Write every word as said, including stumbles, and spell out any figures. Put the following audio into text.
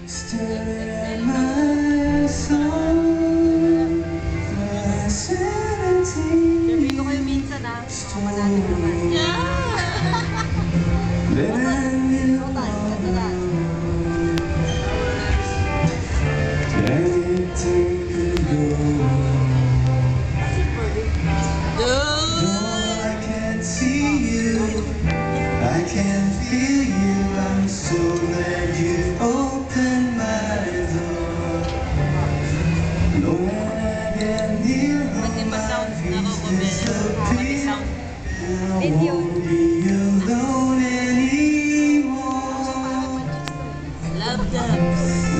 staring at my song, Sabi ko kayo minsan ha, mamanalo naman. that I knew that it could go. Though I can't see you, I can feel you. I'm so glad you opened my door. No, when I get near home, my fears disappear. I won't be alone anymore. Love them.